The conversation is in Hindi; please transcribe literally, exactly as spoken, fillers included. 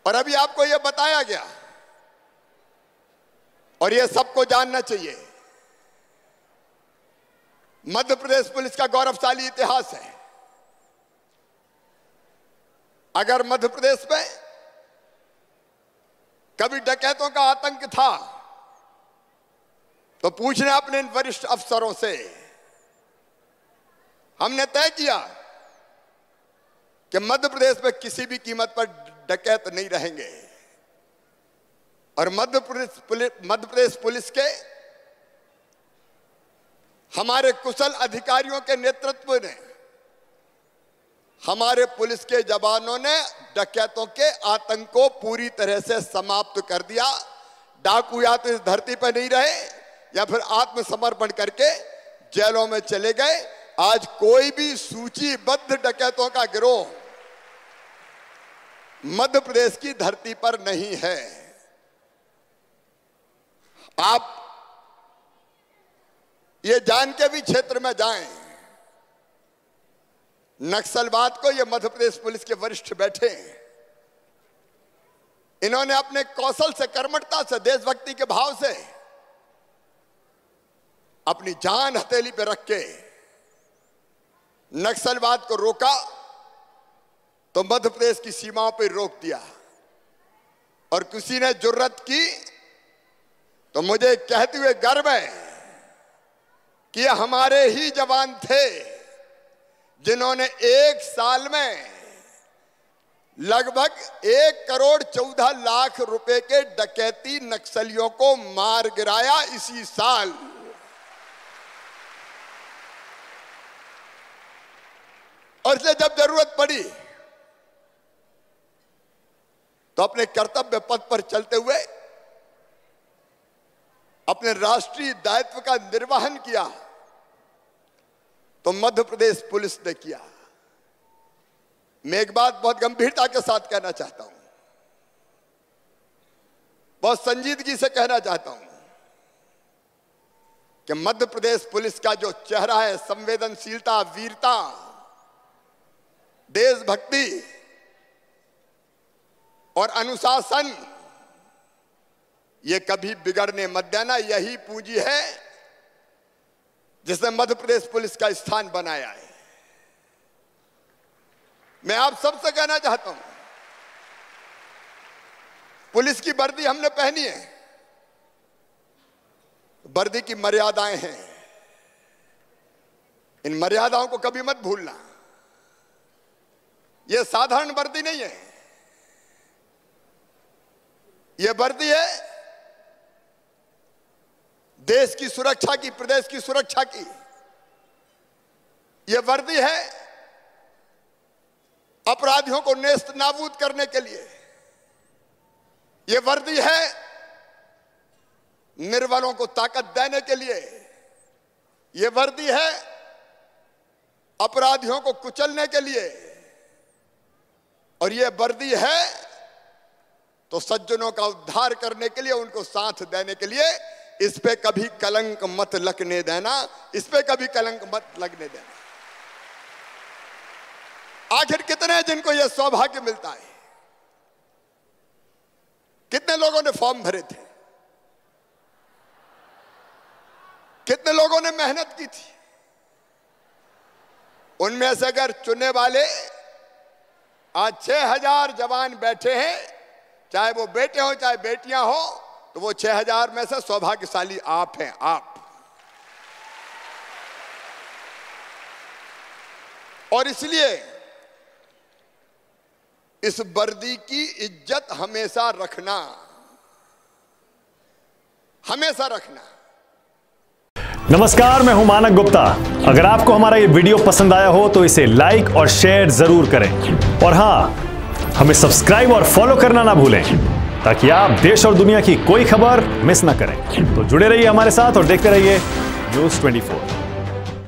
और अभी आपको यह बताया गया और यह सबको जानना चाहिए, मध्य प्रदेश पुलिस का गौरवशाली इतिहास है। अगर मध्य प्रदेश में कभी डकैतों का आतंक था तो पूछने अपने इन वरिष्ठ अफसरों से। हमने तय किया कि मध्य प्रदेश में किसी भी कीमत पर डकैत नहीं रहेंगे और मध्य प्रदेश पुलिस मध्य प्रदेश पुलिस के हमारे कुशल अधिकारियों के नेतृत्व में हमारे पुलिस के जवानों ने डकैतों के आतंक को पूरी तरह से समाप्त कर दिया। डाकू या तो इस धरती पर नहीं रहे या फिर आत्मसमर्पण करके जेलों में चले गए। आज कोई भी सूचीबद्ध डकैतों का गिरोह मध्य प्रदेश की धरती पर नहीं है। आप ये जान के भी क्षेत्र में जाएं, नक्सलवाद को ये मध्य प्रदेश पुलिस के वरिष्ठ बैठे हैं, इन्होंने अपने कौशल से, कर्मठता से, देशभक्ति के भाव से अपनी जान हथेली पे रख के नक्सलवाद को रोका तो मध्य प्रदेश की सीमाओं पर रोक दिया। और किसी ने जुर्रत की तो मुझे कहते हुए गर्व है कि ये हमारे ही जवान थे जिन्होंने एक साल में लगभग एक करोड़ चौदह लाख रुपए के डकैती नक्सलियों को मार गिराया इसी साल। और इसलिए जब जरूरत पड़ी तो अपने कर्तव्य पथ पर चलते हुए अपने राष्ट्रीय दायित्व का निर्वहन किया तो मध्य प्रदेश पुलिस ने किया। मैं एक बात बहुत गंभीरता के साथ कहना चाहता हूं, बहुत संजीदगी से कहना चाहता हूं कि मध्य प्रदेश पुलिस का जो चेहरा है, संवेदनशीलता, वीरता, देशभक्ति और अनुशासन, ये कभी बिगड़ने मत देना। यही पूंजी है जिसने मध्य प्रदेश पुलिस का स्थान बनाया है। मैं आप सबसे कहना चाहता हूं, पुलिस की वर्दी हमने पहनी है, वर्दी की मर्यादाएं हैं, इन मर्यादाओं को कभी मत भूलना। यह साधारण वर्दी नहीं है, यह वर्दी है देश की सुरक्षा की, प्रदेश की सुरक्षा की। यह वर्दी है अपराधियों को नेस्त नाबूद करने के लिए। यह वर्दी है निर्बलों को ताकत देने के लिए। यह वर्दी है अपराधियों को कुचलने के लिए। और यह वर्दी है तो सज्जनों का उद्धार करने के लिए, उनको साथ देने के लिए। इस पे कभी कलंक मत लगने देना, इस पे कभी कलंक मत लगने देना। आखिर कितने हैं जिनको यह सौभाग्य मिलता है? कितने लोगों ने फॉर्म भरे थे? कितने लोगों ने मेहनत की थी? उनमें से अगर चुनने वाले आज छह हजार जवान बैठे हैं, चाहे वो बेटे हो चाहे बेटियां हो, तो वो छह हजार में से सौभाग्यशाली आप हैं। आप और इसलिए इस वर्दी की इज्जत हमेशा रखना, हमेशा रखना। नमस्कार, मैं हूं मानक गुप्ता। अगर आपको हमारा ये वीडियो पसंद आया हो तो इसे लाइक और शेयर जरूर करें और हां, हमें सब्सक्राइब और फॉलो करना ना भूलें ताकि आप देश और दुनिया की कोई खबर मिस ना करें। तो जुड़े रहिए हमारे साथ और देखते रहिए न्यूज़ चौबीस।